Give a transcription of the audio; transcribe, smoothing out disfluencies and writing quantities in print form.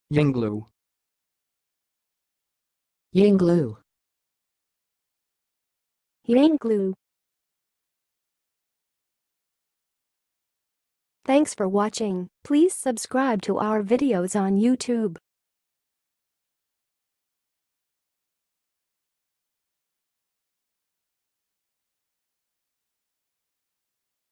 yinglu, yinglu, yinglu. Thanks for watching. Please subscribe to our videos on YouTube.